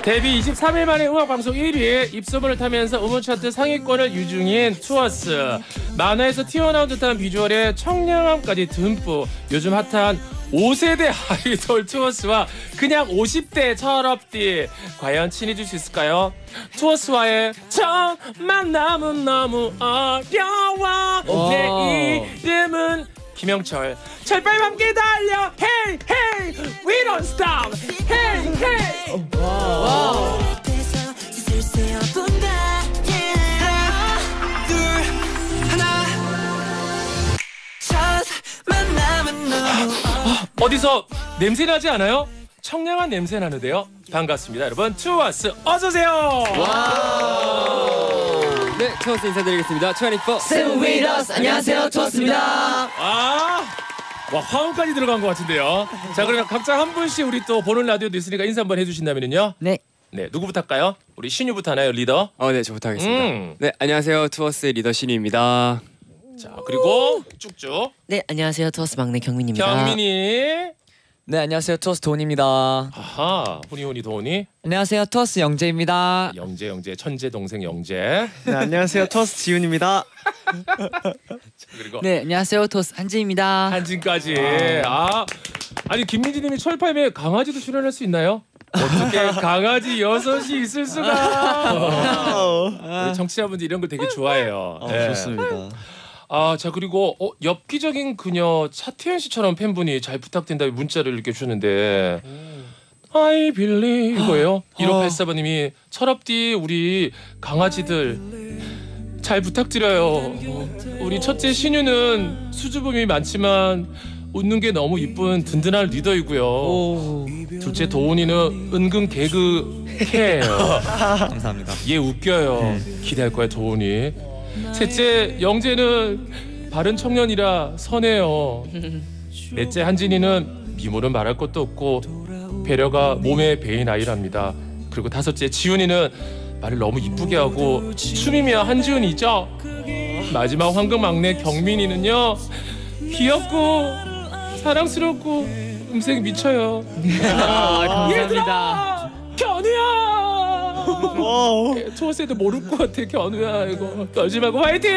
데뷔 23일 만에 음악방송 1위에 입소문을 타면서 음원 차트 상위권을 유중인 투어스. 만화에서 튀어나온 듯한 비주얼에 청량함까지 듬뿍. 요즘 핫한 5세대 아이돌 투어스와 그냥 50대 철업디. 과연 친해질 수 있을까요? 투어스와의 첫 만남은 너무 어려워. 내 이름은 김영철. 철빨리 함께 달려. Hey hey we don't stop. Hey hey. 와우. 어디서 냄새 나지 않아요? 청량한 냄새 나는데요. 반갑습니다, 여러분. 투어스 어서 오세요. 네, 투어스 인사드리겠습니다. 24 Seven with us. 안녕하세요, 투어스입니다. 와, 화음까지 들어간 것 같은데요. 자, 그러면 각자 한 분씩 우리 또 보는 라디오도 있으니까 인사 한번 해주신다면요. 네. 네, 누구부터 할까요? 우리 신유부터 하나요, 리더? 네, 저부터 하겠습니다. 네, 안녕하세요. 투어스 리더 신유입니다. 자, 그리고 쭉쭉. 네, 안녕하세요, 투어스 막내 경민입니다. 경민이. 네, 안녕하세요. 투어스 도훈입니다. 아하, 훈이 도훈이. 안녕하세요. 투어스 영재입니다. 영재 천재 동생 영재. 네, 안녕하세요. 투어스 지훈입니다. 그리고 네, 안녕하세요. 투어스 한지입니다. 한진까지. 아니 김민지님이 철파임에 강아지도 출연할 수 있나요? 어떻게 강아지 6이 있을 수가? 우리 청취자분들 이런 걸 되게 좋아해요. 네. 좋습니다. 자, 그리고 엽기적인 그녀 차태현 씨처럼 팬분이 잘 부탁된다고 문자를 이렇게 주셨는데 I believe 이거예요. 1584번님이 철업디 우리 강아지들 잘 부탁드려요. 우리 첫째 신유는 수줍음이 많지만 웃는 게 너무 이쁜 든든한 리더이고요. 둘째 도훈이는 은근 개그 캐예요. 감사합니다. 얘 웃겨요. 기대할 거야 도훈이. 셋째 영재는 바른 청년이라 선해요. 넷째 한진이는 미모는 말할 것도 없고 배려가 몸에 배인 아이랍니다. 그리고 다섯째 지훈이는 말을 너무 이쁘게 하고 춤이면 한지훈이죠. 마지막 황금 막내 경민이는요 귀엽고 사랑스럽고 음색 미쳐요. 감사합니다. 견우야. 투어스에도 모를 것 같아. 견우야 이거 떨지 말고 화이팅.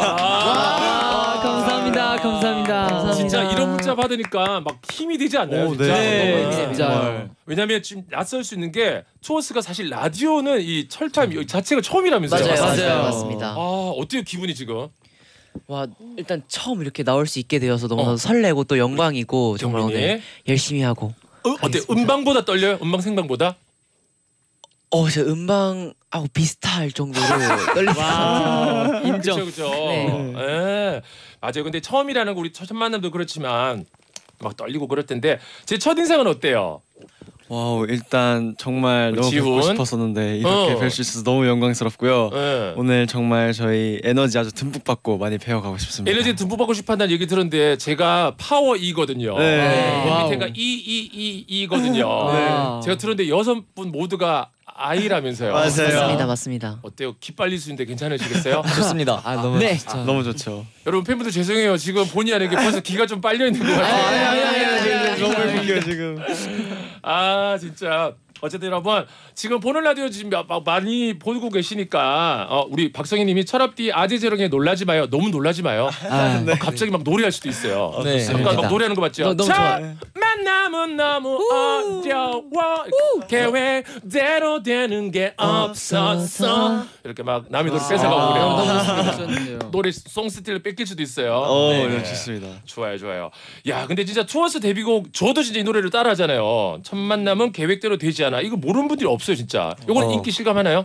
감사합니다. 진짜 이런 문자 받으니까 막 힘이 되지 않나요? 진짜? 네. 진짜. 왜냐면 지금 낯설 수 있는 게 투어스가 사실 라디오는 이 철타임 자체가 처음이라면서요. 맞아요. 맞습니다. 어때요 기분이 지금? 와, 일단 처음 이렇게 나올 수 있게 되어서 너무 설레고 또 영광이고 정말 경민이? 오늘 열심히 하고. 어때? 음방보다 떨려요? 음방 생방보다? 저 음방하고 비슷할 정도로 떨립니다. 인정. 그렇죠. 네. 예. 맞아요. 근데 처음이라는 거 우리 첫 만남도 그렇지만 막 떨리고 그럴 텐데 제 첫인상은 어때요? 와우, 일단 정말 너무 지훈? 뵙고 싶었었는데 이렇게 뵐 수 있어서 너무 영광스럽고요. 예. 오늘 정말 저희 에너지 아주 듬뿍 받고 많이 배워가고 싶습니다. 에너지 듬뿍 받고 싶다는 얘기 들었는데 제가 파워 E거든요. 네. 밑에가 E거든요. 네. 제가 들었는데 6분 모두가 I라면서요. 맞아요. 맞습니다. 어때요? 기 빨릴 수 있는데 괜찮으시겠어요? 좋습니다. 너무 네. 좋죠. 너무 좋죠. 여러분 팬분들 죄송해요. 지금 본의 아니게 벌써 기가 좀 빨려 있는 것 같아요. 너무 웃겨 지금. 진짜 어쨌든 여러분 지금 보는 라디오 지금 많이 보고 계시니까 우리 박성희님이 철업디 아재재롱에 놀라지 마요. 너무 놀라지 마요. 갑자기 막 노래할 수도 있어요. 네. 잠깐 막 노래하는 거 맞죠? 너무 좋아요. 만남은 너무 어려워 계획대로 되는 게 없었어. 이렇게 막 남의 노래 뺏어가고 그래요. 노래 송 스틸을 뺏길 수도 있어요. 네, 좋습니다. 좋아요. 야, 근데 진짜 투어스 데뷔곡 저도 진짜 이 노래를 따라하잖아요. 첫 만남은 계획대로 되지 않아. 이거 모르는 분들이 없어요, 진짜. 이거는 인기 실감하나요?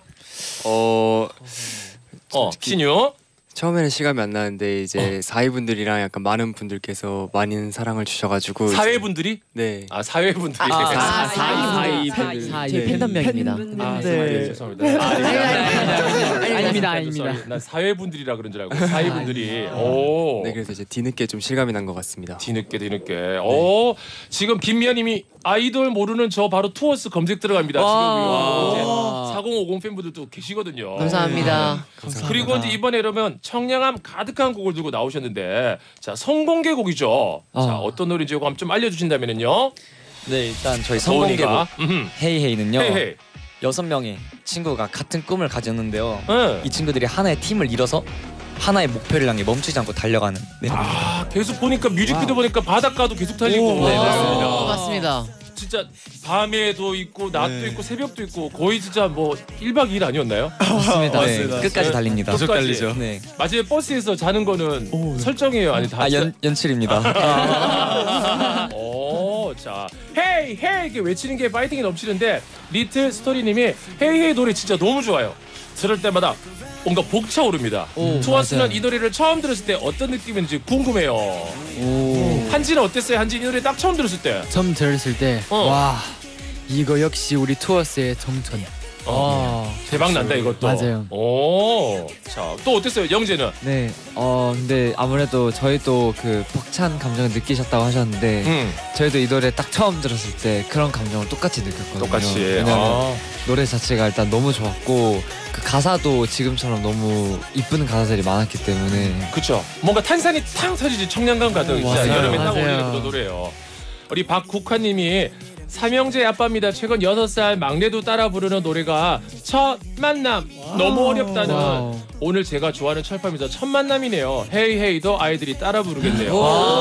신유. 처음에는 실감이 안 나는데 이제 사위분들이랑 약간 많은 분들께서 많은 사랑을 주셔가지고 사회분들이? 네. 사회분들이. 사위분들. 저희 팬덤명입니다. 네. 죄송합니다. 아닙니다. 난 사회분들이라 그런 줄 알고 사회분들이. 오. 네, 그래서 이제 뒤늦게 좀 실감이 난 것 같습니다. 뒤늦게. 지금 김미아님이 아이돌 모르는 저 바로 투어스 검색 들어갑니다. 지금 4050 팬분들도 계시거든요. 감사합니다. 그리고 이제 이번에 그러면 청량함 가득한 곡을 들고 나오셨는데 자 선공개곡이죠. 자 어떤 노래인지 이거 좀 알려주신다면요. 네, 일단 저희 선공개곡 헤이헤이는요. 헤이헤이. 6명의 친구가 같은 꿈을 가졌는데요. 네. 이 친구들이 하나의 팀을 이뤄서 하나의 목표를 향해 멈추지 않고 달려가는 내용입니다. 아 계속 보니까 뮤직비디오 보니까 바닷가도 계속 달리고. 네, 맞습니다. 맞습니다. 진짜 밤에도 있고 낮도 네. 있고 새벽도 있고 거의 진짜 뭐 1박 2일 아니었나요? 맞습니다. 네, 맞습니다. 끝까지 달립니다. 계속 계속 달리죠. 네. 마지막에 버스에서 자는 거는 설정이에요? 아니 다 연출입니다. 오, 자, 헤이 헤이 이렇게 외치는 게 파이팅이 넘치는데 리틀 스토리님이 헤이 헤이 노래 진짜 너무 좋아요. 들을 때마다 뭔가 벅차오릅니다. 투어스는 이 노래를 처음 들었을 때 어떤 느낌인지 궁금해요. 한지는 어땠어요? 한지 이 노래 딱 처음 들었을 때. 처음 들었을 때 와 이거 역시 우리 투어스의 정천. 대박 난다 이것도. 맞아요. 오, 자, 또 어땠어요? 영재는? 네, 근데 아무래도 저희도 그 벅찬 감정을 느끼셨다고 하셨는데 저희도 이 노래 딱 처음 들었을 때 그런 감정을 똑같이 느꼈거든요. 똑같이. 왜냐면 노래 자체가 일단 너무 좋았고 그 가사도 지금처럼 너무 이쁜 가사들이 많았기 때문에 그쵸. 뭔가 탄산이 탕 터지지 청량감 가득 진짜 맞아요. 여름에 딱 맞아요. 어울리는 그런 노래예요. 우리 박국화님이 삼형제 아빠입니다. 최근 6살 막내도 따라 부르는 노래가 첫 만남 너무 어렵다는 와우. 오늘 제가 좋아하는 철파입니다. 첫 만남이네요. 헤이 헤이도 아이들이 따라 부르겠네요.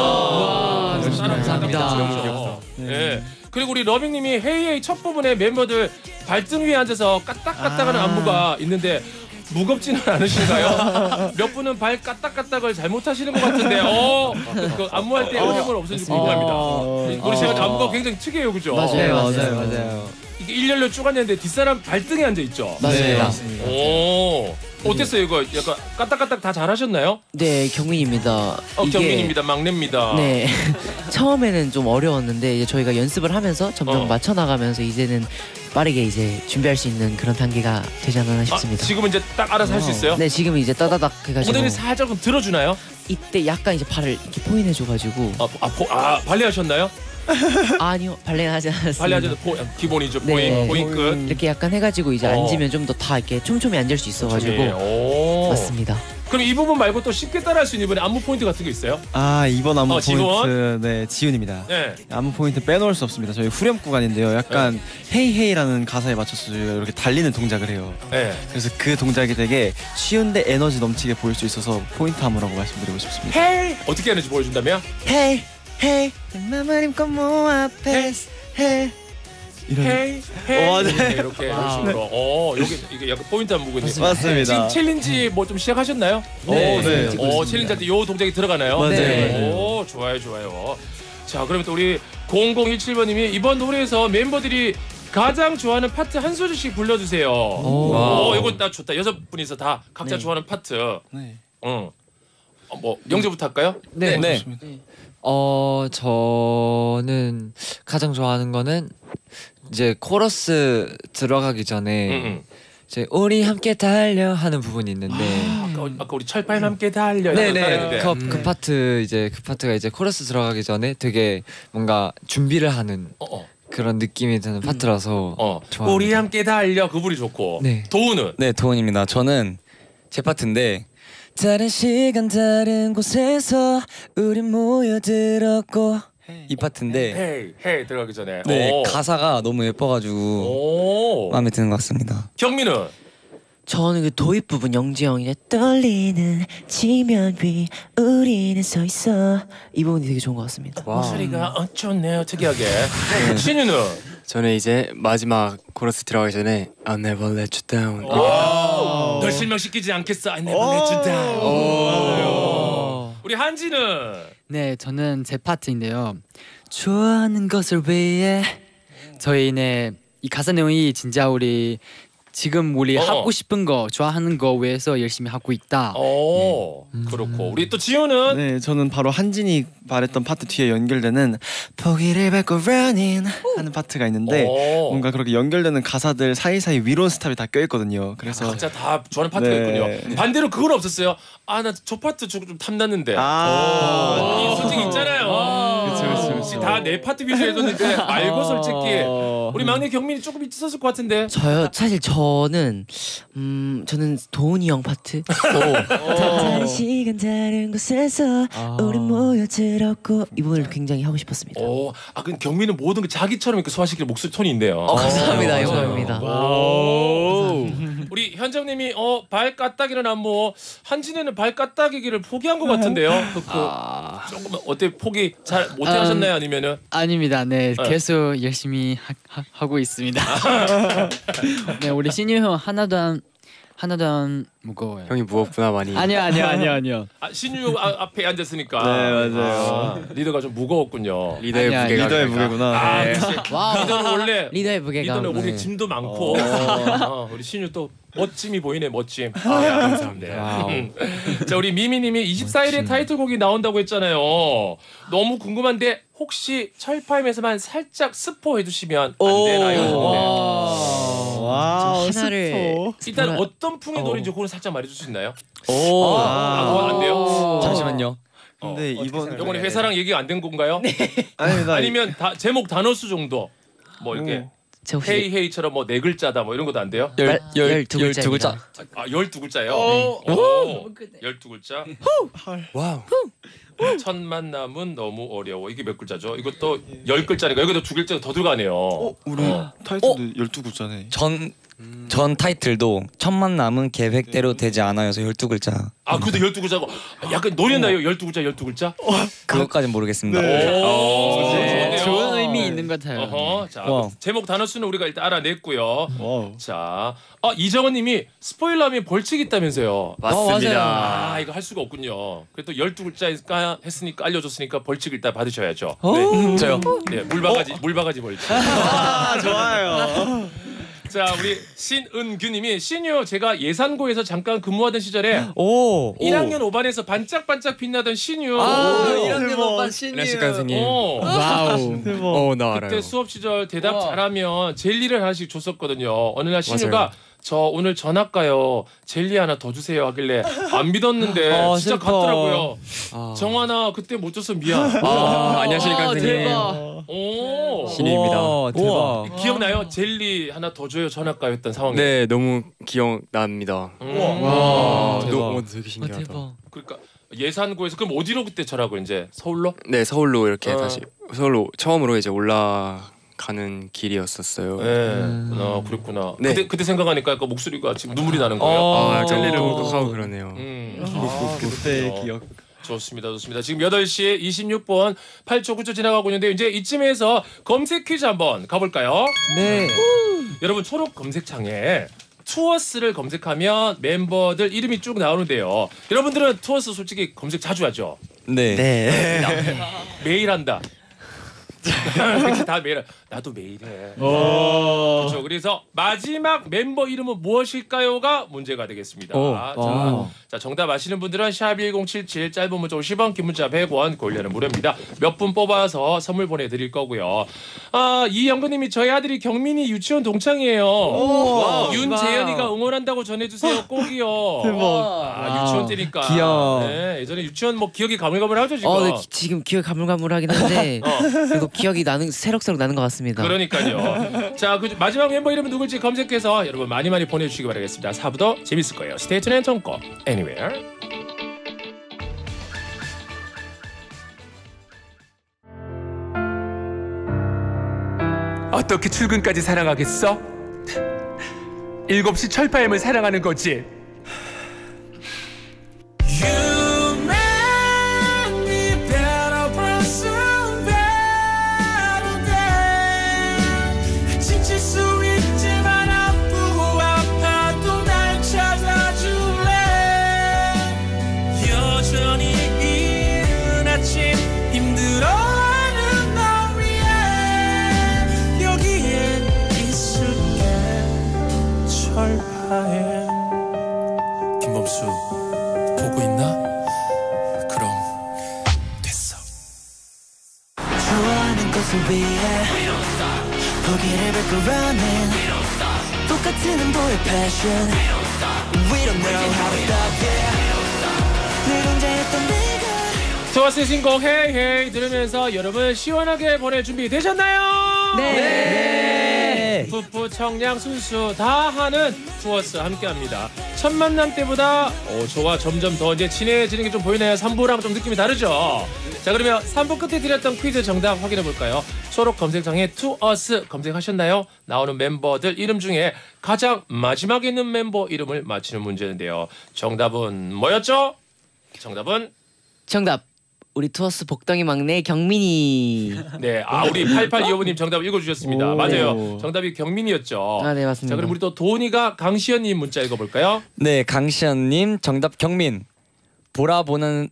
와, 열심히 감사합니다. 너무 귀엽다. 네. 그리고 우리 러빙님이 헤이 헤이 첫 부분에 멤버들 발등 위에 앉아서 까딱까딱하는 안무가 있는데 무겁지는 않으신가요? 몇 분은 발 까딱까딱을 잘못하시는 것 같은데 그 안무할 때 어려움은 없으신지 궁금합니다. 우리 제가 안무가 굉장히 특이해요, 그죠? 맞아요. 이게 일렬로 쭉 앉았는데 뒷사람 발등에 앉아 있죠. 맞습니다. 오, 어땠어요 이거? 약간 까딱까딱 다 잘하셨나요? 네, 경민입니다. 경민입니다, 막내입니다. 네. 처음에는 좀 어려웠는데 이제 저희가 연습을 하면서 점점 어. 맞춰 나가면서 이제는 빠르게 이제 준비할 수 있는 그런 단계가 되지 않았나 싶습니다. 지금은 이제 딱 알아서 할 수 있어요? 네, 지금 이제 따다닥 해가지고 엉덩이 살짝 좀 들어주나요? 이때 약간 이제 발을 이렇게 포인해줘가지고 발레하셨나요? 아니요, 발레는 하지 않았습니다. 발레하셔도 기본이죠. 네. 포인 끝. 이렇게 약간 해가지고 이제 어. 앉으면 좀 더 다 이렇게 촘촘히 앉을 수 있어가지고 오. 맞습니다. 그럼 이 부분 말고 또 쉽게 따라할 수 있는 이번에 안무 포인트 같은 게 있어요? 이번 안무 지훈? 포인트 네 지훈입니다. 네. 안무 포인트 빼놓을 수 없습니다. 저희 후렴 구간인데요. 약간 헤이 헤이라는 가사에 맞춰서 저희가 이렇게 달리는 동작을 해요. 네. 그래서 그 동작이 되게 쉬운데 에너지 넘치게 보일 수 있어서 포인트 안무라고 말씀드리고 싶습니다. 헤이 어떻게 하는지 보여준다면? 헤이 헤이 맘을 힘껏 모아 패스 헤이 이런 헤이 헤이 네. 이렇게 이런 식으로. 이게 약간 포인트 안무군요. 맞습니다. 지금 챌린지 뭐 좀 시작하셨나요? 네. 네. 챌린지 할 때 요 동작이 들어가나요? 맞아요. 네. 오, 좋아요. 자, 그러면 또 우리 0017번님이 이번 노래에서 멤버들이 가장 좋아하는 파트 한 소절씩 불러주세요. 오, 이거 나 좋다. 6분이서 다 각자 네. 좋아하는 파트. 네. 뭐 영재부터 할까요? 네. 네. 저는 가장 좋아하는 거는 이제 코러스 들어가기 전에 이제 우리 함께 달려 하는 부분이 있는데 아까 우리 철파임 함께 달려. 네네 그 파트 이제 그 파트가 이제 코러스 들어가기 전에 되게 뭔가 준비를 하는 그런 느낌이 드는 파트라서 좋아합니다. 우리 함께 달려 그 부분이 좋고. 네. 도우는 네, 도훈입니다. 저는 제 파트인데 다른 시간 다른 곳에서 우리 모여들었고 이 파트인데 헤이 들어가기 전에. 네, 오. 가사가 너무 예뻐가지고 오. 마음에 드는 것 같습니다. 경민은 저는 그 도입 부분 영지 형이 떨리는 지면 위 우리는 서 있어 이 부분이 되게 좋은 것 같습니다. 목소리가 좋네요, 특이하게. 신유는 저는 이제 마지막 코러스 들어가기 전에 I'll never let you down. 널 실망시키지 않겠어. I never let you down. 우리 한지는 네, 저는 제 파트인데요. 좋아하는 것을 위해 저희네 이 가사 내용이 진짜 우리 지금 우리 하고 싶은 거 좋아하는 거 위해서 열심히 하고 있다. 그렇고 우리 또 지효는 네, 저는 바로 한진이 말했던 파트 뒤에 연결되는 포기를 밟고 running 하는 파트가 있는데 뭔가 그렇게 연결되는 가사들 사이사이 위로 스탑이 다 껴있거든요. 그래서 각자 다 좋아하는 파트가 네. 있군요. 반대로 그건 없었어요. 나 저 파트 좀 탐났는데. 아. 솔직히 있잖아요. 그쵸. 역시 다 내 파트 위주로 해줬는데 말고 솔직히 우리 막내 경민이 조금 있었을 것 같은데. 저요 사실 저는 도훈이 형 파트. 다른 시간 다른 곳에서 우리 모여 들었고 이 부분을 굉장히 하고 싶었습니다. 그 경민은 모든 게 자기처럼 이렇게 소화시키는 목소리 톤이 있네요. 감사합니다. 영광입니다. 우리 현정님이 발 까딱이는 안무 한진이는 발 까딱이기를 포기한 것 같은데요. 조금 어때 포기 잘 못해 하셨나요 아니면은? 아닙니다. 네 계속 열심히 하고 있습니다. 네 우리 신유 형 하나도 안 무거워요. 형이 무겁구나 많이. 아니요. 신유 앞에 앉았으니까. 네 맞아요. 리더가 좀 무거웠군요. 리더의 무게가. 리더의 무게구나. 리더는 원래 리더의 무게가. 리더는 몸에 짐도 많고. 우리 신유 또 멋짐이 보이네 멋짐. 감사합니다. 자 우리 미미님이 24일에 타이틀곡이 나온다고 했잖아요. 너무 궁금한데 혹시 철파임에서만 살짝 스포해 주시면 안 되나요? 와우. 하나를 일단 어떤 풍의 노래인지 그걸 살짝 말해줄 수 있나요? 안 돼요? 잠시만요. 근데 이번에 회사랑 얘기가 안 된 건가요? 아닙니다. 아니면 제목 단어 수 정도 뭐 이렇게 저 혹시 헤이 헤이처럼 뭐 네 글자다 뭐 이런 것도 안 돼요? 12글자입니다. 12글자요? 12글자. 와우. 첫 만남은 너무 어려워. 이게 몇 글자죠? 이것도 10글자니까 여기도 2글자가 더 들어가네요. 우리 타이틀도 12글자네. 전 타이틀도 첫 만남은 계획대로 되지 않아요서 12글자. 그래도 12글자고 약간 노렸나요? 12글자? 그것까진 모르겠습니다. 좋은 의미 있는 것 같아요. 자, 제목 단어 수는 우리가 일단 알아냈고요. 자, 이정원님이 스포일러하면 벌칙 있다면서요. 맞습니다. 이거 할 수가 없군요. 그래도 12글자니까 했으니까 알려줬으니까 벌칙 일단 받으셔야죠. 네. 저요. 네, 물바가지 벌칙. 좋아요. 자 우리 신은규님이 신유 제가 예산고에서 잠깐 근무하던 시절에 1학년 5반에서 반짝반짝 빛나던 신유. 1학년 5반 신유. 클래식 선생님. 대박. 나 알아요. 그때 수업 시절 대답 잘하면 젤리를 하나씩 줬었거든요. 어느 날 신유가 저 오늘 전학 가요. 젤리 하나 더 주세요 하길래 안 믿었는데 진짜 슬퍼. 갔더라고요. 정환아 그때 못 줘서 미안. 안녕하십니까 선생님. 신입니다. 대박. 기억나요? 젤리 하나 더 줘요 전학 가요 했던 상황이. 네 너무 기억납니다. 너무 되게 신기하다. 대박. 그러니까 예산고에서 그럼 어디로 그때 전학을 이제 서울로? 네 서울로 이렇게 다시 서울로 처음으로 이제 올라가는 길이었었어요. 네. 그랬구나. 네. 그때 생각하니까 약간 목소리가 지금 눈물이 나는 거예요. 젤리를 울컥하고 그러네요. 그때 기억. 좋습니다. 지금 8시 26분 8초 9초 지나가고 있는데 이제 이쯤에서 검색 퀴즈 한번 가볼까요? 네. 여러분 초록 검색창에 투어스를 검색하면 멤버들 이름이 쭉 나오는데요. 여러분들은 투어스 솔직히 검색 자주 하죠? 네. 매일 한다. 그치, 다 매일. 나도 매일 해. 그렇죠. 그래서 마지막 멤버 이름은 무엇일까요가 문제가 되겠습니다. 자, 정답 아시는 분들은 샵1077 짧은 문자 50원 긴 문자 100원 고일려는 무료입니다. 몇 분 뽑아서 선물 보내드릴 거고요. 이영근님이 저희 아들이 경민이 유치원 동창이에요. 윤재현이가 응원한다고 전해주세요. 꼭이요. 대박. 유치원 때니까. 귀여워. 네, 예전에 유치원 뭐 기억이 가물가물하죠 지금. 네, 지금 기억이 가물가물하긴 한데 그리고 기억이 새록새록 나는 것 같습니다. 그러니까요. 자, 마지막 멤버 이름은 누굴지 검색해서 여러분 많이 보내주시기 바라겠습니다. 4부도 재밌을 거예요. Stay tuned and don't go anywhere. 어떻게 출근까지 사랑하겠어? 7시 철파임을 사랑하는 거지. 김범수 보고 있나? 그럼 됐어. 좋아하는 것을 위해 포기를 밟고 running 똑같은 한도의 passion We don't know how to stop yeah 늘 혼자였던 내가 투어스의 신곡 헤이 헤이 들으면서 여러분 시원하게 보낼 준비 되셨나요? 네. 푸푸 청량 순수 다 하는 투어스 함께합니다. 첫 만남 때보다 저와 점점 더 이제 친해지는 게 좀 보이네요. 3부랑 좀 느낌이 다르죠? 자, 그러면 3부 끝에 드렸던 퀴즈 정답 확인해 볼까요? 초록 검색창에 투어스 검색하셨나요? 나오는 멤버들 이름 중에 가장 마지막에 있는 멤버 이름을 맞히는 문제인데요. 정답은 뭐였죠? 정답. 우리 투어스 복덩이 막내 경민이. 네, 우리 8825님 정답 읽어주셨습니다. 맞아요. 정답이 경민이었죠. 아, 네, 맞습니다. 자, 그럼 우리 또 도훈이가 강시현님 문자 읽어볼까요? 네, 강시현님 정답 경민. 보라보는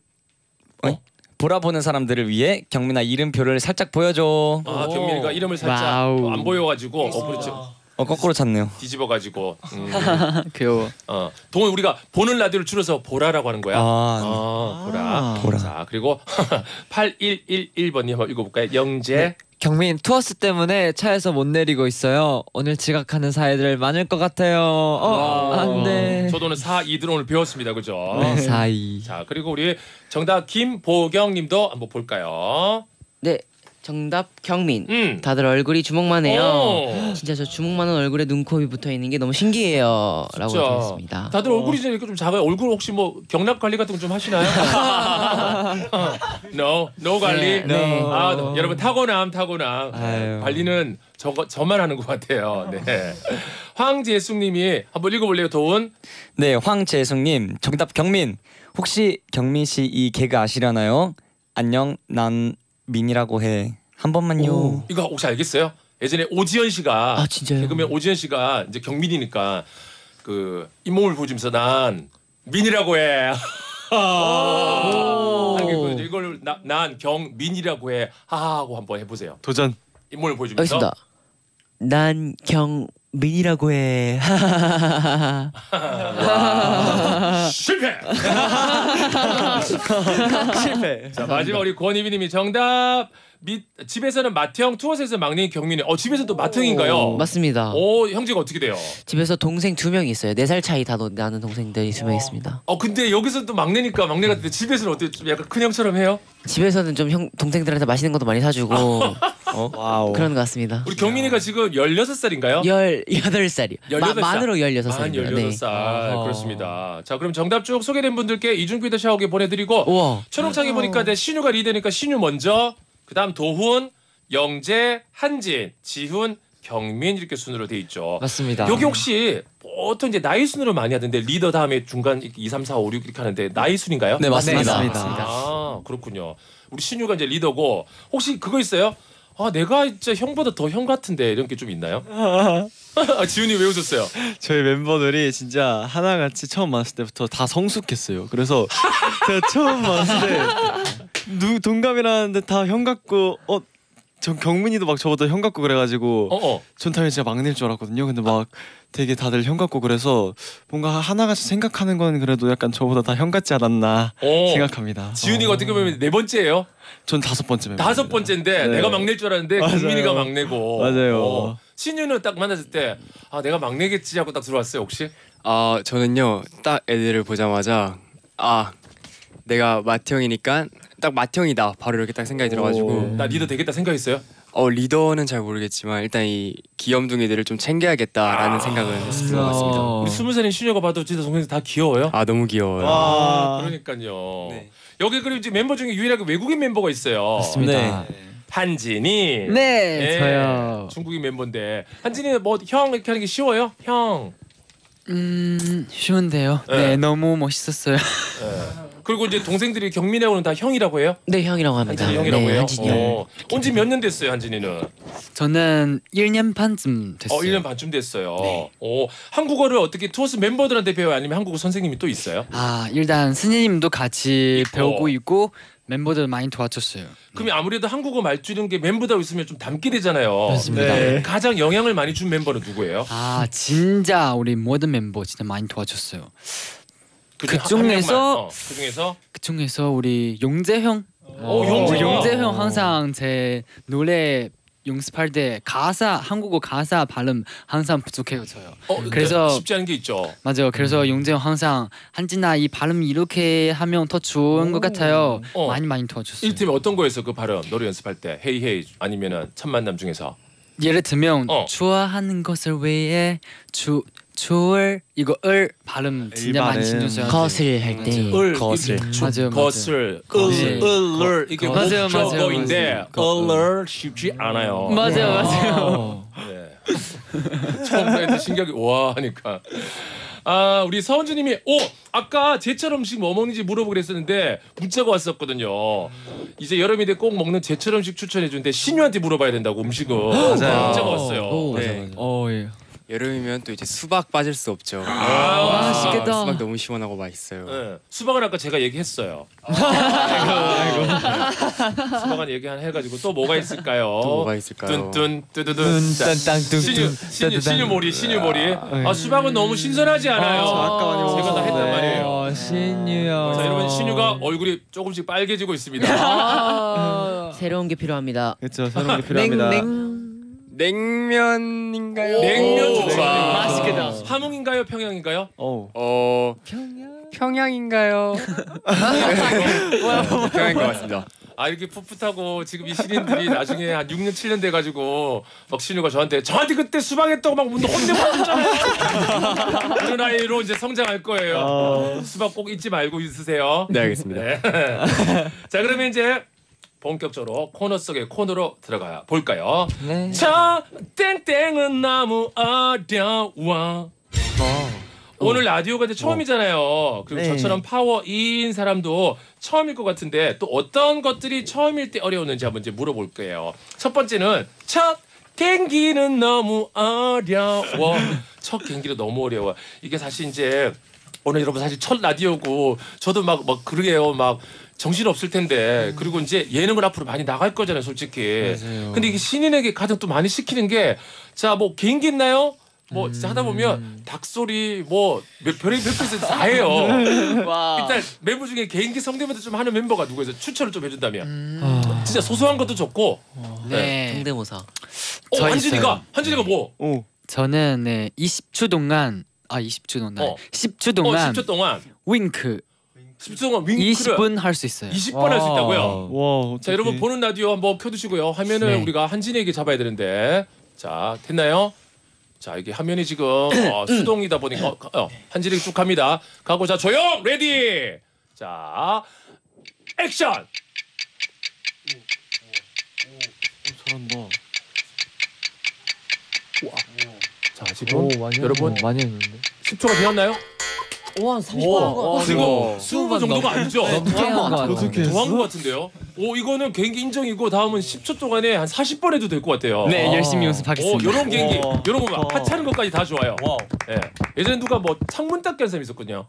사람들을 위해 경민아 이름표를 살짝 보여줘. 경민이가 이름을 살짝 와우. 안 보여가지고 그렇죠. 거꾸로 찼네요. 뒤집어가지고. 귀여워. 동훈 우리가 보는 라디오를 줄여서 보라라고 하는 거야. 보라. 보라. 자, 그리고 8111번님 한번 읽어볼까요? 영재. 경민 투어스 때문에 차에서 못 내리고 있어요. 오늘 지각하는 사이들 많을 것 같아요. 안돼. 저도 오늘 4-2들 오늘 배웠습니다. 그죠? 사이. 자, 그리고 우리 정답 김보경님도 한번 볼까요? 네. 정답 경민. 다들 다들 얼굴이 주먹만 해요. 오. 진짜 저 주먹만한 얼굴에 눈곱이 붙어 있는 게 너무 신기해요. 라고 들었습니다. 다들 얼굴이 이제 이렇게 좀 작아요. 얼굴 혹시 뭐 경락 관리 같은 거 좀 하시나요? No 관리. 네. 여러분 타고남. 아유. 관리는 저만 하는 것 같아요. 네. 황재숙님이 한번 읽어볼래요, 도훈? 네, 황재숙님 정답 경민. 혹시 경민 씨 이 개그 아시려나요? 안녕, 난 민이라고 해. 한 번만요. 이거 혹시 알겠어요? 예전에 오지연 씨가 진짜요? 개그맨 오지연 씨가 이제 경민이니까 그 잇몸을 보여주면서 난 민이라고 해. 이걸 난 경민이라고 해. 하고 한번 해보세요. 도전. 잇몸을 보여주면서. 알겠습니다. 난 경민이라고 해. 실패. 실패. 자, 마지막 우리 권희빈님이 정답. 집에서는 맏형, 투어스에서 막내인 경민이. 집에서 또 맏형인가요? 맞습니다. 형제가 어떻게 돼요? 집에서 동생 2명이 있어요. 4살 차이 다 나는 동생들이 2명 있습니다. 근데 여기서 또 막내니까 막내 같은데 집에서는 어때요? 좀 약간 큰 형처럼 해요? 집에서는 좀 동생들한테 맛있는 것도 많이 사주고 와우. 그런 것 같습니다. 우리 경민이가 지금 16살인가요? 18살이요. 18살. 만으로 16살입니다. 16살. 그렇습니다. 자, 그럼 정답 쭉 소개된 분들께 이중피더 샤워기 보내드리고 우와. 초록창에 보니까 신유가 리더니까 신유 먼저, 그 다음 도훈, 영재, 한진, 지훈, 경민 이렇게 순으로 돼 있죠. 맞습니다. 여기 혹시 보통 이제 나이 순으로 많이 하던데 리더 다음에 중간 2, 3, 4, 5, 6 이렇게 하는데 나이 순인가요? 네, 맞습니다. 아, 그렇군요. 우리 신유가 이제 리더고 혹시 그거 있어요? 내가 진짜 형보다 더 형 같은데 이런 게 좀 있나요? 지훈이 왜 웃었어요? 저희 멤버들이 진짜 하나같이 처음 만났을 때부터 다 성숙했어요. 그래서 제가 처음 만났을 때 동갑이라는데 다 형 같고 전 경민이도 막 저보다 형 같고 그래가지고 전 당연히 진짜 막내일 줄 알았거든요. 근데 막 되게 다들 형 같고 그래서 뭔가 하나같이 생각하는 건 그래도 약간 저보다 다 형 같지 않았나 생각합니다. 지훈이가 어떻게 보면 4번째예요? 전 5번째. 5번째인데 네. 내가 막내일 줄 알았는데 경민이가 막내고. 맞아요. 신유는 딱 만났을 때 내가 막내겠지 하고 딱 들어왔어요 혹시? 저는요 딱 애들을 보자마자 내가 맏형이니까 딱 맏형이다 바로 이렇게 딱 생각이 들어가지고 나 리더 되겠다 생각했어요? 리더는 잘 모르겠지만 일단 이 귀염둥이들을 좀 챙겨야겠다라는 생각을 했었던 것 같습니다. 우리 20살인 신유가 봐도 진짜 동생들 다 귀여워요? 너무 귀여워요. 그러니까요. 네. 여기 그리고 이제 멤버 중에 유일하게 외국인 멤버가 있어요. 맞습니다. 한진이. 네, 저요. 중국인 멤버인데 한진이는 뭐 형 이렇게 하는 게 쉬워요? 형. 쉬운데요. 네, 너무 멋있었어요. 그리고 이제 동생들이 경민이하고는 다 형이라고 해요? 네, 형이라고 합니다. 한진이 형이라고 네, 해요? 한진이 형. 온지 몇 년 됐어요 한진이는? 저는 1년 반쯤 됐어요. 1년 반쯤 됐어요. 한국어를 어떻게 투어스 멤버들한테 배워요? 아니면 한국어 선생님이 또 있어요? 일단 스님도 같이 배우고 있고 멤버들 많이 도와줬어요. 그럼 아무래도 한국어 말주는 게 멤버다 있으면 좀 닮게 되잖아요. 맞습니다. 네. 가장 영향을 많이 준 멤버는 누구예요? 진짜 우리 모든 멤버 진짜 많이 도와줬어요. 그중에서 그중에서 우리 용재 형. 용재 형 항상 제 노래 연습할 때 한국어 가사 발음 항상 부족해요 저요. 그래서 쉽지 않은 게 있죠. 맞아요. 그래서 용재 형 항상 한진아 이 발음 이렇게 하면 더 좋은 것 같아요. 많이 도와줬어요. 이를테면 어떤 거였어 그 발음 노래 연습할 때 헤이 헤이 아니면은 첫 만남 중에서 예를 들면 좋아하는 것을 위해 좋을 이거 을 발음 진짜 많이 신경 것을 할 때 것을 맞아요. 것을 을 이게 목적어인데 을을 쉽지 않아요. 맞아요. 네. 처음에 신기하게 와 하니까 우리 서은주님이 아까 제철 음식 뭐 먹는지 물어보기로 했었는데 문자가 왔었거든요. 이제 여름인데 꼭 먹는 제철 음식 추천해 주는데 신유한테 물어봐야 된다고 음식은 문자가 왔어요. 네. 예. 여름이면 또 이제 수박 빠질 수 없죠. 맛있겠다. 수박 너무 시원하고 맛있어요. 네. 수박은 아까 제가 얘기했어요. 수박은 얘기 한 해가지고 또 뭐가 있을까요? 또 뭐가 있을까요? 뚠뚠 뜨드든 신유모리. 수박은 너무 신선하지 않아요. 제가 다 했단 말이에요. 신유요. 자 여러분 신유가 얼굴이 조금씩 빨개지고 있습니다. 새로운 게 필요합니다. 그렇죠. 새로운 게 필요합니다. 냉면인가요? 냉면 좋죠. 맛있겠다. 함흥인가요? 평양인가요? 평양인가요? 평양인 것 같습니다. 이렇게 풋풋하고 지금 이 신인들이 나중에 한 6년 7년 돼가지고 막 신유가 저한테 그때 수박했다고 막 혼내고 있잖아요. 그런 아이로 이제 성장할 거예요. 수박 꼭 잊지 말고 있으세요. 네 알겠습니다. 네. 자 그러면 이제 본격적으로 코너 속의 코너로 들어가 볼까요? 네. 자 땡땡은 너무 어려워. 오늘 라디오가 이제 처음이잖아요. 그리고 저처럼 파워 2인 사람도 처음일 것 같은데 또 어떤 것들이 처음일 때 어려웠는지 한번 이제 물어볼게요. 첫 번째는 첫 경기는 너무 어려워. 첫 경기는 너무 어려워. 이게 사실 이제 오늘 여러분 사실 첫 라디오고 저도 막 그러게요. 막 정신 없을 텐데 그리고 이제 예능을 앞으로 많이 나갈 거잖아요, 솔직히. 맞아요. 근데 이게 신인에게 가장 또 많이 시키는 게 자 뭐 개인기 있나요? 뭐 진짜 하다 보면 닭소리 뭐 별의 몇 개에서 다 해요. 일단 멤버 중에 개인기 성대모사 좀 하는 멤버가 누구에서 추천을 좀 해준다면 진짜 소소한 것도 좋고. 네. 성대모사. 한진이가 뭐? 저는 20초 동안 10초 동안 10초 동안 윙크 10초 동안 윙크를 20분 할 수 있어요. 20번 할 수 있다고요? 와, 자 여러분 보는 라디오 한번 켜두시고요. 화면을 우리가 한진이에게 잡아야 되는데 자 됐나요? 자 이게 화면이 지금 수동이다 보니까 한진이 쭉 갑니다. 가고 자 조용 레디. 자 액션. 잘한다. 자 지금 여러분 많이 했는데. 10초가 되었나요? 와 30번 지금 20번 정도가 아니죠? 어떻게 더 한 것 같은데요? 이거는 개인기 인정이고 다음은 10초 동안에 한 40번 해도 될 것 같아요. 네 열심히 연습하겠습니다. 요런 개인기, 요런 거 하찮은 것까지 다 좋아요. 예. 예전에 누가 뭐 창문 닦기 한 사람이 있었거든요.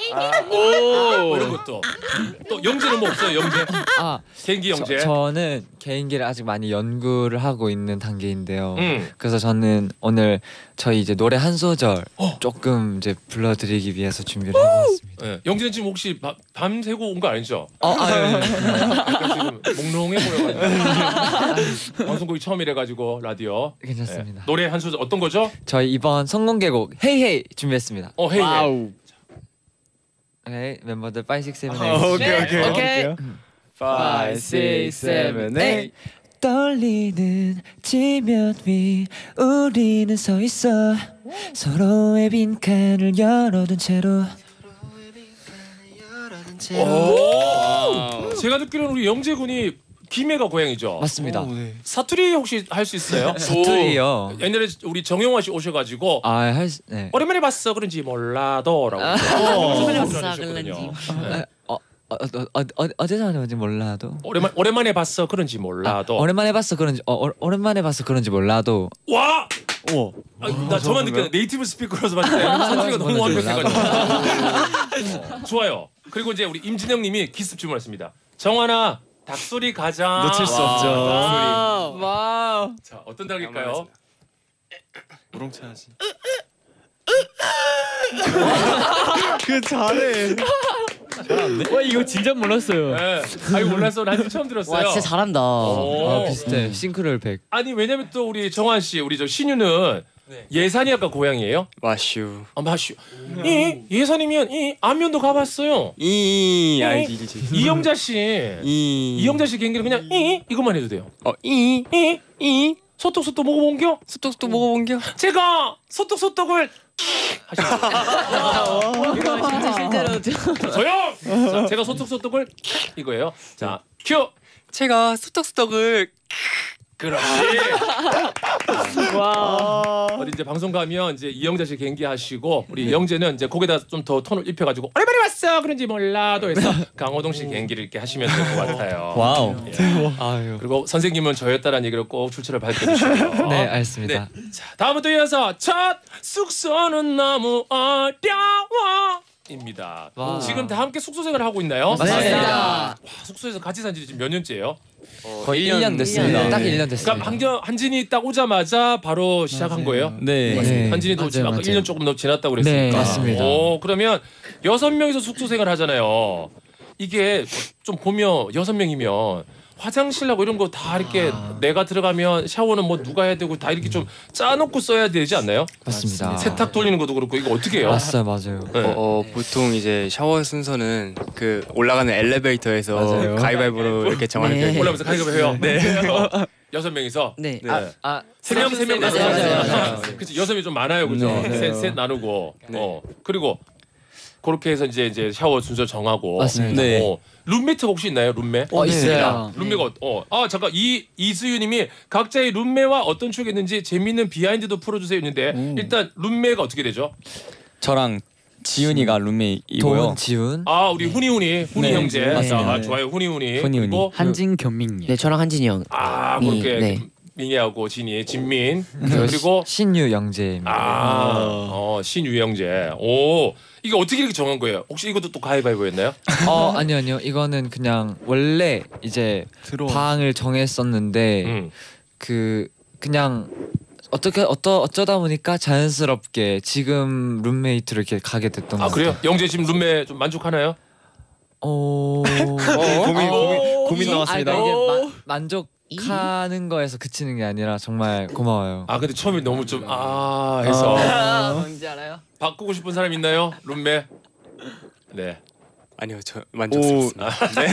이런 것도. 또 영재는 뭐 없어요, 영재? 개인기 영재. 저는 개인기를 아직 많이 연구를 하고 있는 단계인데요. 음. 그래서 저는 오늘 저희 이제 노래 한 소절 조금 이제 불러드리기 위해서 준비를 해봤습니다. 예. 영재는 지금 혹시 밤새고 온 거 아니죠? 네. 지금 몽롱해 보여가지고 방송국이 처음이래가지고 라디오. 괜찮습니다. 예. 노래 한 소절 어떤 거죠? 저희 이번 성공개곡 헤이 헤이 준비했습니다. 헤이. 와우. 오케이 멤버들 5, 6, 7, 8 오케이. 5, 6, 7, 8 떨리는 지면 위 우리는 서 있어 서로의 빈칸을 열어둔 채로. 제가 듣기로는 우리 영재 군이 김해가 고향이죠. 맞습니다. 사투리 혹시 할 수 있어요? 사투리요. 옛날에 우리 정영화 씨 오셔가지고 네. 오랜만에 봤어 그런지 몰라도라고. 어디서 하는지 몰라도. 오랜만에 봤어 그런지 몰라도. 오랜만에 봤어 그런지 오랜만에 봤어 그런지 몰라도. 와. 나 저만 느꼈는데 네이티브 스피커라서 봤는데 사투리가 너무 완벽해가지고. 좋아요. 그리고 이제 우리 임진영님이 기습 주문했습니다. 정환아 닭소리 가자. 놓칠 수 없죠. 닭소리. 와우. 자 어떤 닭일까요? 우렁차야지. 그 잘해. 와 이거 진짜 몰랐어요. 네. 아 이거 몰랐어. 난 처음 들었어요. 와 진짜 잘한다. 오. 비슷해. 싱크로율 100. 아니 왜냐면 또 우리 정환 씨, 우리 저 신유는 예산이 아까 고향이에요? 마슈. 아 마슈. 이 예산이면 이 안면도 가봤어요. 이 알지. 이영자 씨. 이영자 씨 경기는 그냥 이 이것만 해도 돼요. 이 소떡소떡 먹어본겨? 소떡소떡 먹어본겨? 제가 소떡소떡을 이거 진짜 실제로 조용! 자, 제가 소떡소떡을 이거예요. 자, 큐! 제가 소떡소떡을 그렇지. 와. 어디 이제 방송 가면 이제 이영자 씨 경기하시고 우리 영재는 이제 거기다 좀 더 톤을 입혀가지고 오랜만에 왔어 그런지 몰라도 해서 강호동 씨 경기를 이렇게 하시면 될 것 같아요. 와우. 예. 아유. 그리고 선생님은 저였다라는 얘기를 꼭 출처를 밝혀주시고요. 네, 알겠습니다. 자, 다음부터 이어서 첫 숙소는 너무 어려워. 입니다. 와. 지금 다 함께 숙소 생활을 하고 있나요? 맞습니다. 와, 숙소에서 같이 산 지 지금 몇 년째예요? 거의 1년 됐습니다. 딱 1년 됐습니다. 그러니까 한진이 딱 오자마자 바로 시작한 거예요? 네. 네. 한진이도 지금 아까 맞아요. 1년 조금 넘 지났다고 네, 그랬으니까. 맞습니다. 오, 그러면 6명이서 숙소 생활 하잖아요. 이게 좀 보면 6명이면 화장실하고 이런 거 다 이렇게 내가 들어가면 샤워는 뭐 누가 해야 되고 다 이렇게 좀 짜놓고 써야 되지 않나요? 맞습니다. 세탁 돌리는 것도 그렇고 이거 어떻게 해요? 맞아요. 네. 보통 이제 샤워 순서는 그 올라가는 엘리베이터에서 맞아요. 가위바위보로 이렇게 정하는 네. 편이에요. 올라오면서 가위바위보 해요. 네. 6명이서. 네. 네. 아, 3명 맞아요. 그치 6명이 좀 많아요, 그죠? 네. 셋 나누고. 그리고 그렇게 해서 이제 샤워 순서 정하고. 맞습니다. 네. 룸메이트 혹시 있나요, 룸메? 있어요. 룸메가 잠깐 이수유님이 각자의 룸메와 어떤 추억이 있는지 재밌는 비하인드도 풀어주세요 했는데 일단 룸메가 어떻게 되죠? 저랑 지훈이가 룸메이고요. 도훈, 지훈. 아 우리 훈이 네, 형제. 맞습니다. 아, 좋아요 훈이. 훈이. 그리고 한진 견민이. 네 저랑 한진이 형. 아 그렇게 네. 민희하고 진이, 진민 그리고 신유 영재입니다. 신유영재. 오 이게 어떻게 이렇게 정한 거예요? 혹시 이것도 또 가위바위보였나요? 아니요. 이거는 그냥 원래 이제 방을 정했었는데 그냥 어쩌다 보니까 자연스럽게 지금 룸메이트로 이렇게 가게 됐던 것 아 같아요. 그래요? 영재 지금 룸메 좀 만족하나요? 고민 나왔습니다. 이게 만족하는 거에서 그치는 게 아니라 정말 고마워요. 아 근데 처음에 너무 좀 해서 뭔지 알아요? 바꾸고 싶은 사람 있나요? 룸메? 네. 아니요, 저 만족스럽습니다.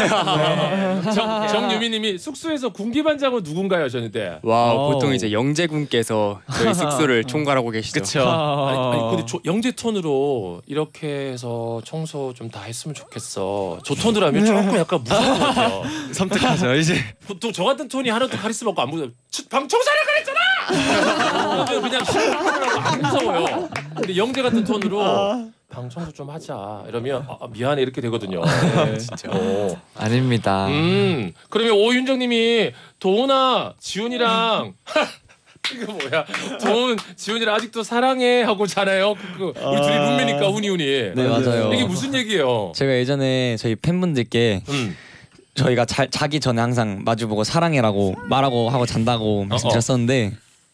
정유미님이 숙소에서 군기반장은 누군가요? 하셨는데. 와, 보통 이제 영재군께서 저희 숙소를 총괄하고 계시죠. 그쵸. 아니 근데 영재 톤으로 이렇게 해서 청소 좀 다 했으면 좋겠어. 저 톤으로 하면 조금 약간 무서운 것 같아요. 섬뜩하죠 이제. 보통 저 같은 톤이 하나도 카리스마 없고 안 무서워. 방 청소하라 그랬잖아. 그냥 싫어하고 안 무서워요. 근데 영재 같은 톤으로 방 청소 좀 하자 이러면 미안해 이렇게 되거든요. 진짜. 아닙니다. 그러면 오윤정님이 도훈아 지훈이랑 이거 뭐야? 도훈 지훈이랑 아직도 사랑해 하고 자나요? 우리 둘이 룸메니까 훈이. 네 맞아요. 이게 무슨 얘기예요? 제가 예전에 저희 팬분들께 저희가 자기 전에 항상 마주보고 사랑해라고 말하고 하고 잔다고 말씀드렸었는데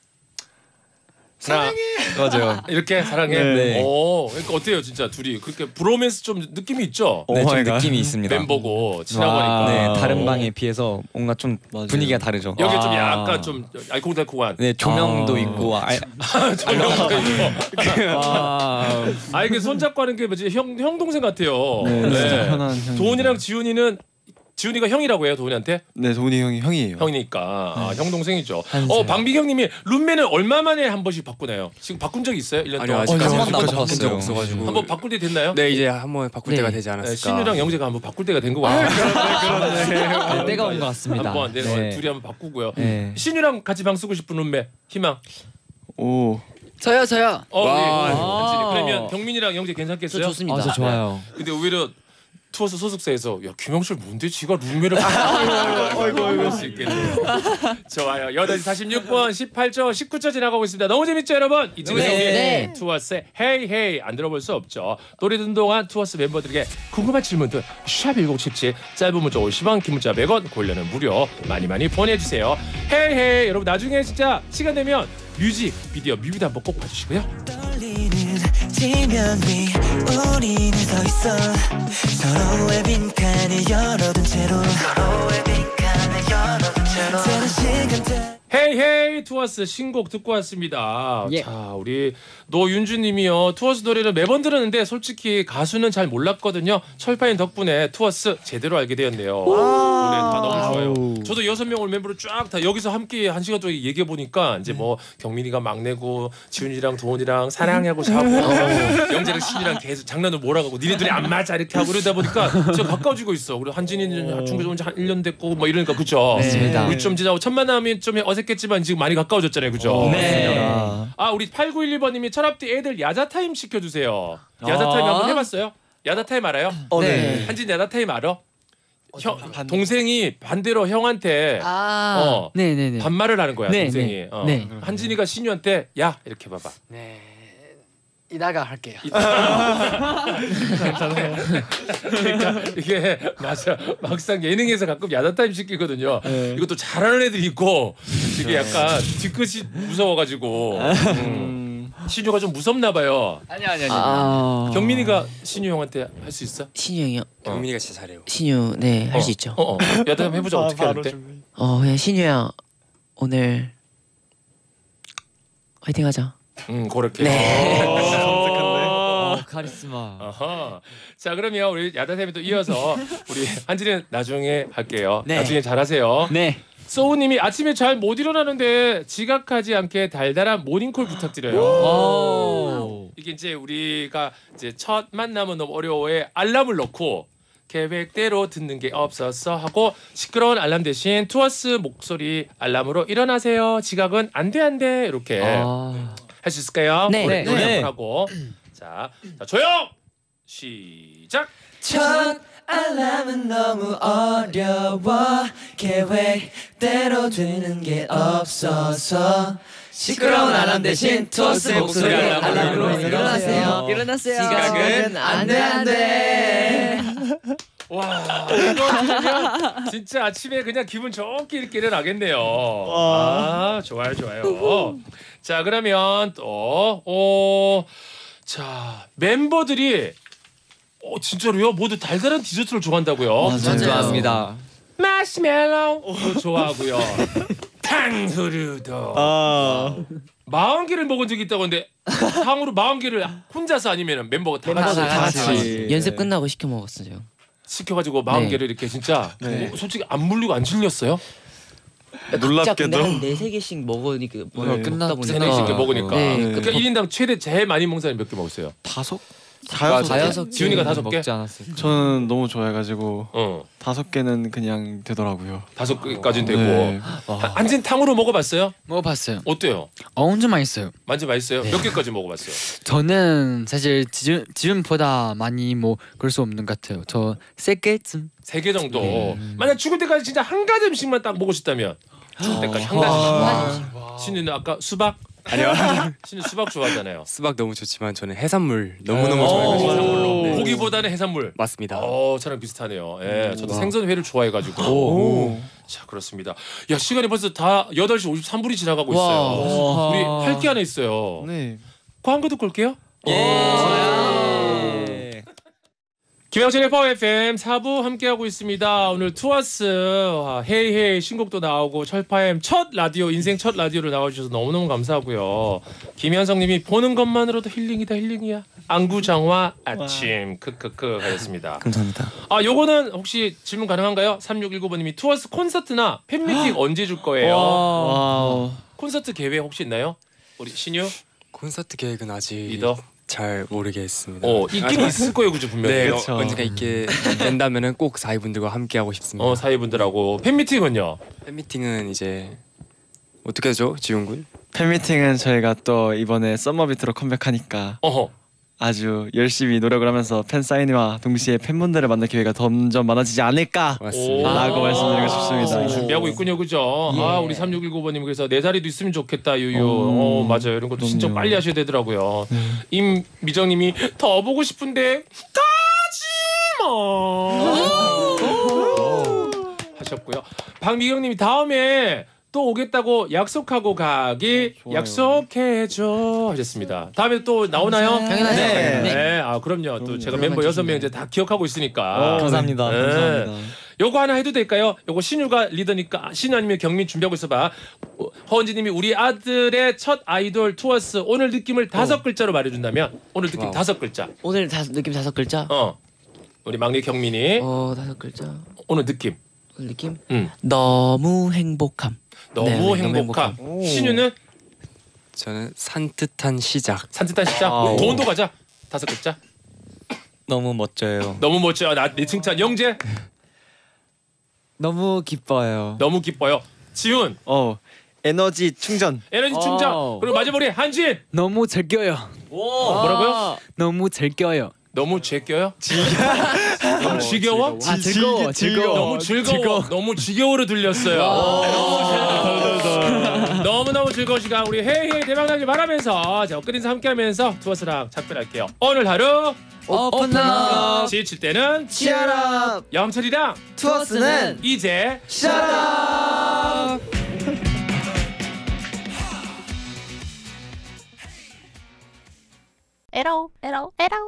사랑해. 맞아요. 이렇게 사랑해. 네. 그러니까 어때요, 진짜 둘이 그렇게 브로맨스 좀 느낌이 있죠? 네, 좀 느낌이 있습니다. 멤버고 친하고 와. 하니까. 네, 다른 방에 비해서 뭔가 좀 맞아요. 분위기가 다르죠. 여기 좀 약간 좀 알콩달콩한. 네, 조명도 있고 조명도 있고. 이게 손잡고 하는 게 뭐지? 형 동생 같아요. 네, 진짜 편한 형. 도훈이랑 지훈이가 형이라고 해요, 도훈이한테? 네, 도훈이 형이 형이에요. 형이니까 형 동생이죠. 한 살. 방비경님이 룸메는 얼마 만에 한 번씩 바꾸나요? 지금 바꾼 적 있어요? 1년 아니요, 동안? 아직까지 한 번도 안 바꾼 적 바꿨어요. 없어가지고. 한번 바꿀 때 됐나요? 네, 이제 한번 바꿀 네. 때가 되지 네, 않았을까. 신유랑 영재가 한번 바꿀 때가 된 것 같아요. 네, 때가 온 것 같습니다. 한번 네. 둘이 한번 바꾸고요. 네. 신유랑 같이 방 쓰고 싶은 룸메 희망. 오. 저요. 한진이. 그러면 경민이랑 영재 괜찮겠어요? 좋습니다. 저 좋아요. 근데 오히려 투어스 소속사에서 야 김영철 뭔데 지가 룸메를 이럴 수 있겠네요. 좋아요. 8시 46분 18초 19초 지나가고 있습니다. 너무 재밌죠 여러분? 이쯤에서 네. 우리 투어스의 헤이 헤이 안 들어볼 수 없죠. 노래 듣는 동안 투어스 멤버들에게 궁금한 질문들 샵1077 짧은 문자 50원 긴 문자 100원 고일려는 무료 많이 보내주세요. 헤이 헤이 여러분 나중에 진짜 시간 되면 뮤직비디오 뮤비도 한번 꼭 봐주시고요. 지면 위 우리는 서 있어 서로의 빈칸을 열어둔 채로 새로운 시간대 헤이 헤이 투어스 신곡 듣고 왔습니다. 예. 자 우리 노윤주님이요. 투어스 노래를 매번 들었는데 솔직히 가수는 잘 몰랐거든요. 철파인 덕분에 투어스 제대로 알게 되었네요. 노래 다 너무 좋아요. 저도 6명 올 멤버를 쫙 다 여기서 함께 1시간 동안 얘기해 보니까 이제 뭐 경민이가 막내고 지훈이랑 도훈이랑 사랑하고 자고 영재랑 신이랑 계속 장난을 몰아가고 니네들이 안 맞아 이렇게 하고 그러다 보니까 저 가까워지고 있어. 그리고 한진이는 중국에서 온 지 한 1년 됐고 뭐 이러니까 그죠. 맞습니다. 우리 좀 진짜 첫 만남이 좀 어색했지만 지금 많이 가까워졌잖아요, 그죠? 네. 아 우리 8911번님이 철합디 애들 야자 타임 시켜주세요. 야자 타임 한번 해봤어요? 야자 타임 알아요? 네. 한진 야자 타임 알아? 동생이 반대로 형한테 네네네. 반말을 하는 거야. 네, 동생이. 네. 네. 한진이가 신유한테 야 이렇게 봐봐. 네. 이따가 할게요. 그러니까 이게 맞아. 막상 예능에서 가끔 야자 타임 시키거든요. 이것도 잘하는 애들이 있고 이게 약간 뒤끝이 무서워가지고 신유가 좀 무섭나 봐요. 아니. 경민이가 신유 형한테 할 수 있어? 신유 형이요. 경민이가 진짜 잘해요. 신유 네 할 수 있죠. 야자 타임 해보자. 어떻게 하는데? 그냥 신유야 오늘 화이팅 하자. 그렇게. 카리스마. 아하. 자 그러면 우리 야다쌤이 또 이어서 우리 한진이 나중에 할게요. 네. 나중에 잘하세요. 네. 소우님이 아침에 잘 못 일어나는데 지각하지 않게 달달한 모닝콜 부탁드려요. 이게 이제 우리가 이제 첫 만남은 너무 어려워에 알람을 넣고 계획대로 듣는 게 없었어 하고 시끄러운 알람 대신 투어스 목소리 알람으로 일어나세요. 지각은 안 돼 이렇게 할 수 있을까요? 네. 노래 네. 한번 하고 자 조용 시작. 첫 알람은 너무 어려워 계획대로 되는 게 없어서 시끄러운 알람 대신 투어스 목소리 알람으로 일어나세요. 지각은 안돼. 와 이거 들으면 진짜 아침에 그냥 기분 좋게 이렇게 일어나겠네요. 아 좋아요. 자 그러면 또 자 멤버들이 진짜로요? 모두 달달한 디저트를 좋아한다고요? 좋아합니다. 마시멜로우 좋아하고요. 탕후루도 40개를 먹은 적이 있다고 하는데 탕후루 40개를 혼자서 아니면 멤버가 다 같이 연습 끝나고 시켜 먹었어요. 시켜가지고 40개를 이렇게 진짜 솔직히 안 물리고 안 질렸어요? 놀랍게도 한 4-3개씩 먹으니까 끝나다 보니까 3-4개 먹으니까 네. 그러니까 1인당 최대 제일 많이 먹는 사람이 몇 개 먹었어요? 5개 지훈이가 5개? 먹지 않았어요. 저는 너무 좋아해가지고 5개는 그냥 되더라고요. 5개까지는 되고 네. 한진 탕후루 먹어봤어요? 먹어봤어요. 어때요? 엄청 맛있어요. 완전 맛있어요? 몇 개까지 먹어봤어요? 저는 사실 지금보다 많이 뭐 그럴 수 없는 것 같아요. 저 3개쯤. 3개 정도. 만약 죽을 때까지 진짜 한 가지 음식만 딱 먹고 싶다면 죽을 때까지 한 가지씩. 신우는 아까 수박? 아니요. 신우 수박 좋아하잖아요. 수박 너무 좋지만 저는 해산물 너무너무 좋아해가지고 해산물로. 네. 고기보다는 해산물. 맞습니다. 저랑 비슷하네요. 예, 저도 생선회를 좋아해가지고. 자 그렇습니다. 야 시간이 벌써 다 8시 53분이 지나가고 있어요. 우리 할 게 하나 있어요. 네. 광고 듣고 올게요. 김영철의 파워 FM 4부 함께하고 있습니다. 오늘 투어스 헤이 헤이 신곡도 나오고 철파엠 첫 라디오 인생 첫 라디오를 나와주셔서 너무너무 감사하고요. 김현성님이 보는 것만으로도 힐링이다 힐링이야. 안구정화 아침 크크크 하셨습니다. 감사합니다. 요거는 혹시 질문 가능한가요? 3619번님이 투어스 콘서트나 팬미팅 언제 줄 거예요? 콘서트 계획 혹시 있나요? 우리 신유 콘서트 계획은 아직 리더 잘 모르겠습니다. 있긴 있을 거예요, 그죠 분명히. 네, 그쵸. 언젠가 있게 된다면은 꼭 사이분들과 함께 하고 싶습니다. 사이분들하고 팬미팅은요? 팬미팅은 이제 어떻게 하죠, 지훈 군? 팬미팅은 저희가 또 이번에 썸머비트로 컴백하니까 아주 열심히 노력을 하면서 팬 사인회와 동시에 팬분들을 만날 기회가 점점 많아지지 않을까 맞습니다. 라고 말씀드리고 싶습니다. 준비하고 있군요, 그죠? 우리 3619번님께서 내 자리도 있으면 좋겠다, 유유. 맞아요. 이런 것도 신청 빨리 하셔야 되더라고요. 임미정님이 더 보고 싶은데 가지마 하셨고요. 박미경님이 다음에 또 오겠다고 약속하고 가기 약속해줘 하셨습니다. 다음에 또 나오나요? 당연하죠. 네. 아 그럼요. 또 제가 멤버 6명 이제 다 기억하고 있으니까. 감사합니다. 네. 감사합니다. 요거 하나 해도 될까요? 요거 신유가 리더니까 신유 아니면 경민 준비하고 있어봐. 허은지님이 우리 아들의 첫 아이돌 투어스 오늘 느낌을 5글자로 말해준다면 오늘 느낌 5글자. 오늘 느낌 5글자. 우리 막내 경민이 5글자. 오늘 느낌. 오늘 느낌? 응. 너무 행복함. 너무 네, 행복함. 신유는 저는 산뜻한 시작. 산뜻한 시작. 우리 도원도 가자. 5글자. 너무 멋져요. 너무 멋져. 내 칭찬. 영재 너무 기뻐요. 너무 기뻐요. 지훈 에너지 충전. 에너지 충전. 그리고 마지막으로 한진 너무 즐겨요. 뭐라고요? 너무 즐겨요. 너무 제껴요? 너무 지겨워? 아 즐거워. 너무 즐거워. 너무 지겨워로 들렸어요. 너무너무 즐거운 시간 우리 헤이헤이 대박나길 바라면서 자 끝인사 함께하면서 투어스랑 작별할게요. 오늘 하루 오픈업. 지칠 때는 치아랍. 영철이랑 투어스는 이제 샤랍. 에러